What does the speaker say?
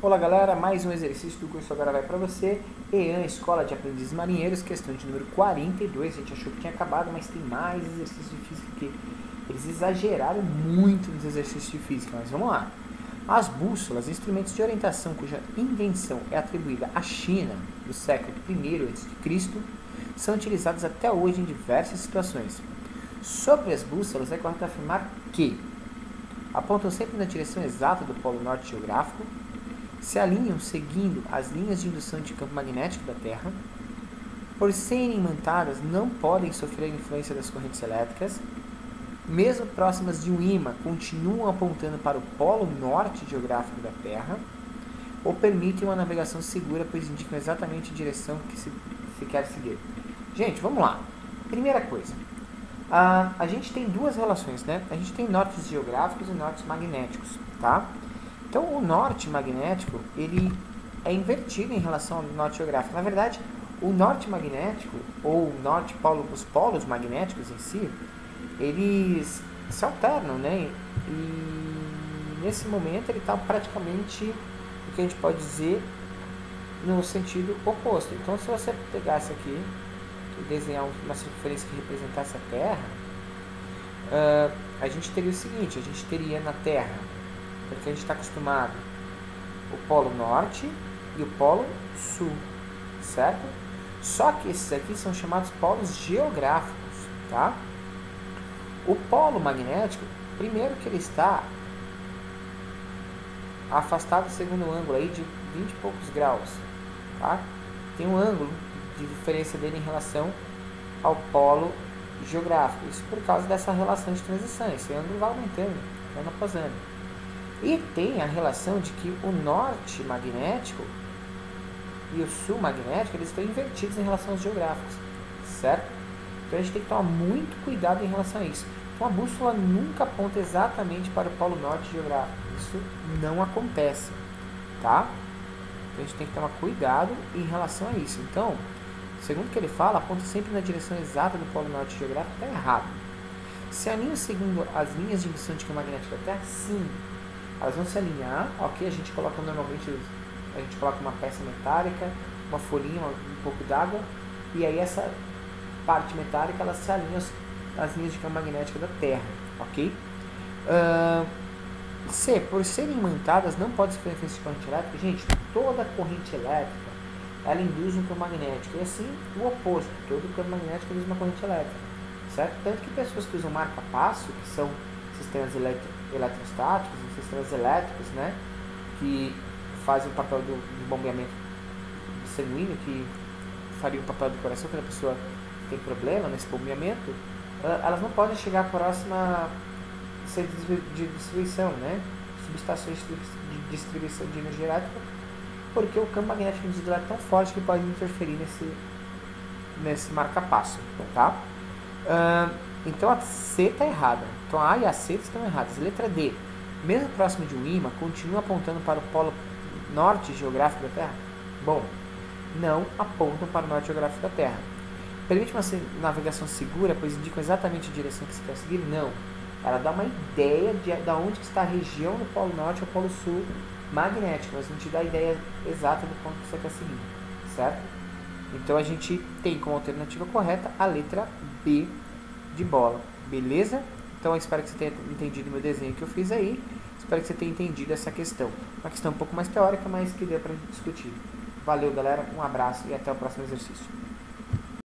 Olá galera, mais um exercício do curso agora vai para você. EAN, Escola de Aprendizes Marinheiros, questão de número 42. A gente achou que tinha acabado, mas tem mais exercícios de física que eles exageraram muito nos exercícios de física, mas vamos lá. As bússolas, instrumentos de orientação cuja invenção é atribuída à China do século I a.C., são utilizados até hoje em diversas situações. Sobre as bússolas, é correto afirmar que apontam sempre na direção exata do polo norte geográfico, se alinham seguindo as linhas de indução de campo magnético da Terra, por serem imantadas não podem sofrer a influência das correntes elétricas, mesmo próximas de um ímã continuam apontando para o polo norte geográfico da Terra, ou permitem uma navegação segura, pois indicam exatamente a direção que se quer seguir. Gente, vamos lá. Primeira coisa, a gente tem duas relações, né? A gente tem nortes geográficos e nortes magnéticos, tá? Então, o norte magnético, ele é invertido em relação ao norte geográfico. Na verdade, o norte magnético, ou o norte polo, os polos magnéticos em si, eles se alternam, né? E nesse momento ele está praticamente, o que a gente pode dizer, no sentido oposto. Então, se você pegasse aqui e desenhar uma circunferência que representasse a Terra, a gente teria o seguinte, a gente teria na Terra, porque a gente está acostumado, o polo norte e o polo sul, certo? Só que esses aqui são chamados polos geográficos, tá? O polo magnético, primeiro que ele está afastado segundo o ângulo aí de 20 e poucos graus, tá? Tem um ângulo de diferença dele em relação ao polo geográfico, isso por causa dessa relação de transição, esse ângulo vai aumentando, ano após ano. E tem a relação de que o norte magnético e o sul magnético, eles estão invertidos em relação aos geográficos, certo? Então a gente tem que tomar muito cuidado em relação a isso. Então a bússola nunca aponta exatamente para o polo norte geográfico, isso não acontece, tá? Então a gente tem que tomar cuidado em relação a isso. Então, segundo o que ele fala, aponta sempre na direção exata do polo norte geográfico, está errado. Se alinham segundo as linhas de indução de campo magnético da Terra, sim. Elas vão se alinhar, ok? A gente coloca normalmente, a gente coloca uma peça metálica, uma folhinha, um pouco d'água, e aí essa parte metálica, ela se alinha às linhas de campo magnético da Terra, ok? C, por serem imantadas, não pode sofrer influência de corrente elétrica. Gente, toda corrente elétrica, ela induz um campo magnético, e assim, o oposto, todo campo magnético induz uma corrente elétrica, certo? Tanto que pessoas que usam marca-passo, que são sistemas eletrostáticos, sistemas elétricos, né, que fazem o papel do bombeamento sanguíneo, que faria o papel do coração quando a pessoa tem problema nesse bombeamento, elas não podem chegar próxima a ser de distribuição, né, subestações de distribuição de energia elétrica, porque o campo magnético induzido é tão forte que pode interferir nesse marca-passo, tá? Então a C está errada. Então a A e a C estão erradas. Letra D. Mesmo próximo de um ímã, continua apontando para o polo norte geográfico da Terra? Bom, não apontam para o norte geográfico da Terra. Permite uma navegação segura, pois indicam exatamente a direção que se quer seguir? Não. Ela dá uma ideia de onde está a região do polo norte ou polo sul magnético, mas não te dá a ideia exata do ponto que você quer seguir, certo? Então a gente tem como alternativa correta a letra B de bola, beleza? Então eu espero que você tenha entendido o meu desenho que eu fiz aí, espero que você tenha entendido essa questão. Uma questão um pouco mais teórica, mas que deu para discutir. Valeu galera, um abraço e até o próximo exercício.